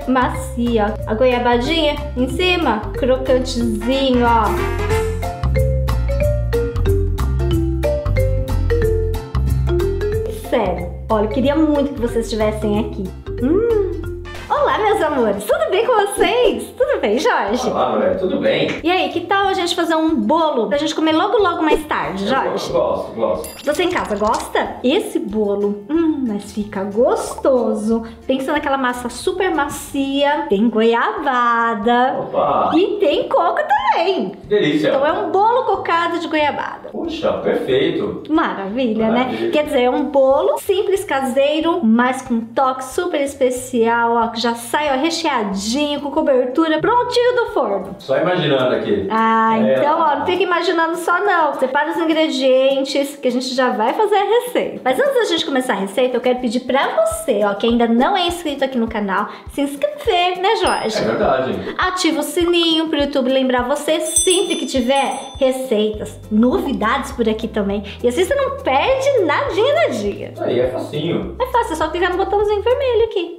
macia. A goiabadinha em cima, crocantezinho, ó. Sério, olha, eu queria muito que vocês estivessem aqui. Olá, meus amores, tudo bem com vocês? Tudo bem, Jorge? Olá, mulher, tudo bem? E aí, que tal a gente fazer um bolo pra gente comer logo mais tarde, Jorge? Gosto. Você em casa gosta? Esse bolo, mas fica gostoso. Pensa naquela massa super macia, tem goiabada. Opa! E tem coco também. Que delícia! Então é um bolo cocado de goiabada. Puxa, perfeito! Maravilha, né? Quer dizer, é um bolo simples, caseiro, mas com toque super especial, ó, que já sai, ó, recheadinho, com cobertura, prontinho do forno. Só imaginando aqui. Então, ó, não fica imaginando só não. Separa os ingredientes que a gente já vai fazer a receita. Mas antes da gente começar a receita, eu quero pedir pra você, ó, que ainda não é inscrito aqui no canal, se inscrever, né, Jorge? É verdade. Ativa o sininho pro YouTube lembrar você sempre que tiver receitas, novidades por aqui também. E assim você não perde nadinha. Isso aí é facinho. É fácil, é só clicar no botãozinho vermelho aqui.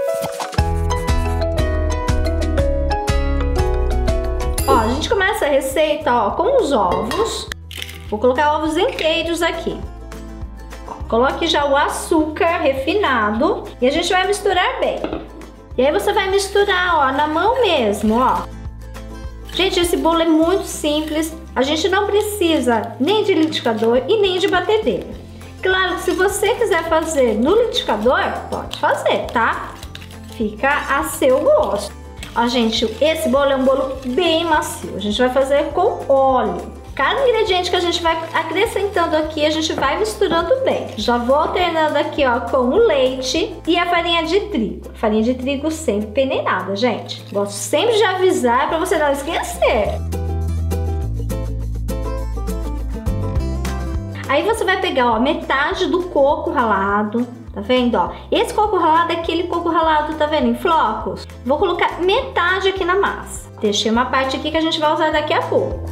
Ó, a gente começa a receita, ó, com os ovos. Vou colocar ovos inteiros aqui. Ó, coloque já o açúcar refinado e a gente vai misturar bem. E aí você vai misturar, ó, na mão mesmo, ó. Gente, esse bolo é muito simples. A gente não precisa nem de liquidificador e nem de batedeira. Claro que se você quiser fazer no liquidificador, pode fazer, tá? Fica a seu gosto. Ó, gente, esse bolo é um bolo bem macio. A gente vai fazer com óleo. Cada ingrediente que a gente vai acrescentando aqui, a gente vai misturando bem. Já vou alternando aqui, ó, com o leite e a farinha de trigo. Farinha de trigo sempre peneirada, gente. Gosto sempre de avisar para você não esquecer. Aí você vai pegar, ó, metade do coco ralado, tá vendo, ó? Esse coco ralado é aquele coco ralado, tá vendo, em flocos? Vou colocar metade aqui na massa. Deixei uma parte aqui que a gente vai usar daqui a pouco.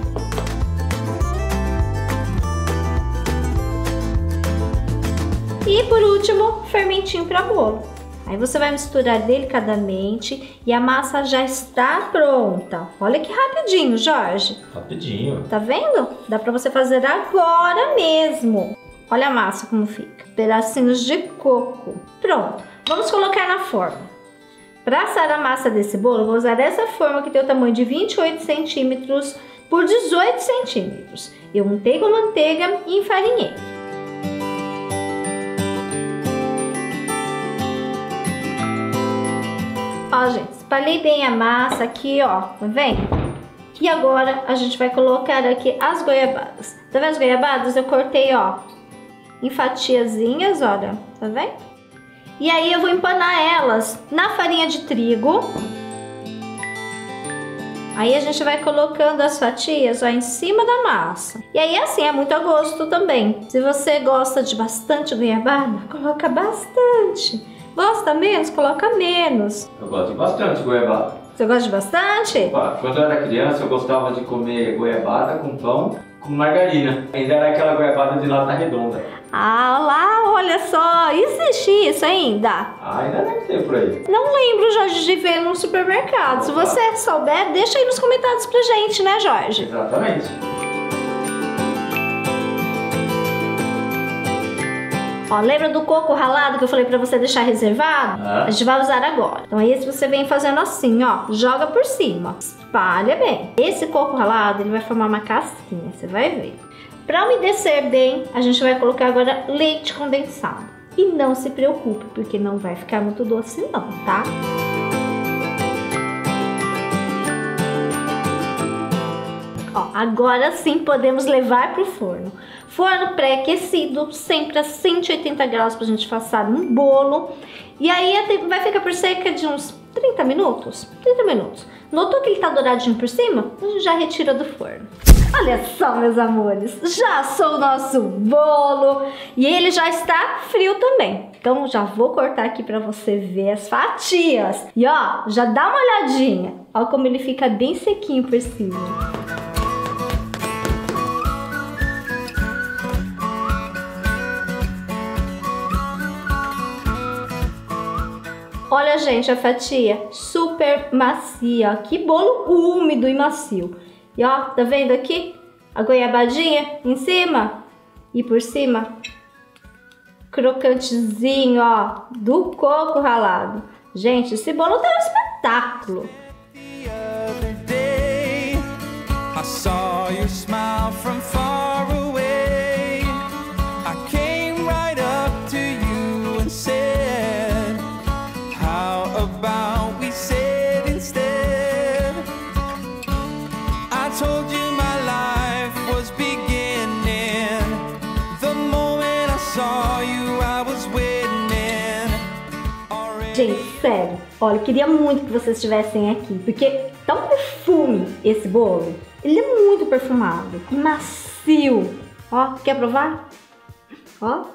E por último, fermentinho para bolo. Aí você vai misturar delicadamente e a massa já está pronta. Olha que rapidinho, Jorge. Rapidinho. Tá vendo? Dá para você fazer agora mesmo. Olha a massa como fica. Pedacinhos de coco. Pronto. Vamos colocar na forma. Para assar a massa desse bolo, eu vou usar essa forma que tem o tamanho de 28 centímetros por 18 centímetros. Eu untei com manteiga e enfarinhei. Ó, gente, espalhei bem a massa aqui, ó, tá vendo? E agora a gente vai colocar aqui as goiabadas. Tá vendo as goiabadas? Eu cortei, ó, em fatiazinhas, olha, tá vendo? E aí eu vou empanar elas na farinha de trigo. Aí a gente vai colocando as fatias, ó, em cima da massa. E aí assim, é muito a gosto também. Se você gosta de bastante goiabada, coloca bastante. Gosta menos? Coloca menos. Eu gosto bastante de goiabada. Você gosta de bastante? Quando eu era criança, eu gostava de comer goiabada com pão com margarina. Ainda era aquela goiabada de lata redonda. Ah, lá, olha só. Existe isso ainda? Ainda deve ter por aí. Não lembro, Jorge, de ver no supermercado. Se você souber, deixa aí nos comentários pra gente, né, Jorge? Exatamente. Ó, lembra do coco ralado que eu falei pra você deixar reservado? A gente vai usar agora. Então esse você vem fazendo assim, ó. Joga por cima. Espalha bem. Esse coco ralado, ele vai formar uma casquinha, você vai ver. Pra umedecer bem, a gente vai colocar agora leite condensado. E não se preocupe, porque não vai ficar muito doce não, tá? Ó, agora sim podemos levar pro forno. Forno pré-aquecido, sempre a 180 graus pra gente passar um bolo. E aí vai ficar por cerca de uns 30 minutos. 30 minutos. Notou que ele tá douradinho por cima? A gente já retira do forno. Olha só, meus amores, já assou o nosso bolo e ele já está frio também. Então já vou cortar aqui pra você ver as fatias. E ó, já dá uma olhadinha. Ó como ele fica bem sequinho por cima. Olha, gente, a fatia super macia. Que bolo úmido e macio. E ó, tá vendo aqui? A goiabadinha em cima e por cima. Crocantezinho, ó, do coco ralado. Gente, esse bolo tá um espetáculo. I saw your smile from far away. I came right up to you and said, how about we sit instead? I told you my life was beginning. The moment I saw you, I was winning. Gente, sério, olha, eu queria muito que vocês estivessem aqui, porque tá um perfume esse bolo. Ele é muito perfumado e macio. Ó, quer provar? Ó.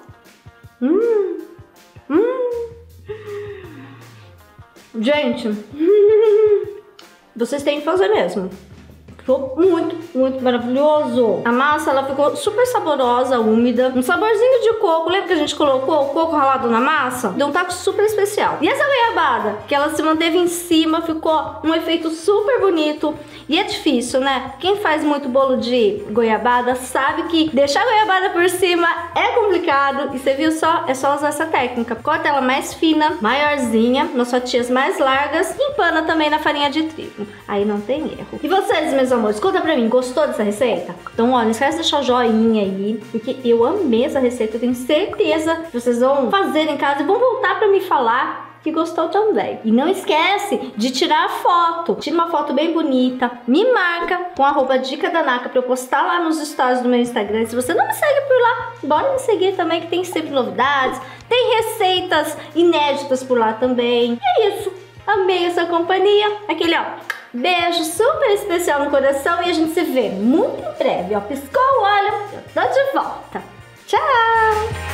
Gente, vocês têm que fazer mesmo. Ficou muito maravilhoso. A massa, ela ficou super saborosa, úmida. Um saborzinho de coco. Lembra que a gente colocou o coco ralado na massa? Deu um toque super especial. E essa goiabada, que ela se manteve em cima, ficou um efeito super bonito. E é difícil, né? Quem faz muito bolo de goiabada sabe que deixar a goiabada por cima é complicado. E você viu só? É só usar essa técnica. Corta ela mais fina, maiorzinha, nas fatias mais largas. E empana também na farinha de trigo. Aí não tem erro. E vocês, meus amores, conta pra mim, gostou dessa receita? Então, ó, não esquece de deixar o joinha aí, porque eu amei essa receita. Eu tenho certeza que vocês vão fazer em casa e vão voltar pra me falar que gostou também. E não esquece de tirar a foto. Tira uma foto bem bonita, me marca com a @dica da Naka pra eu postar lá nos stories do meu Instagram. Se você não me segue por lá, bora me seguir também, que tem sempre novidades, tem receitas inéditas por lá também. E é isso. Amei a sua companhia. Aquele, ó, beijo super especial no coração e a gente se vê muito em breve. Ó, piscou o olho, eu tô de volta. Tchau!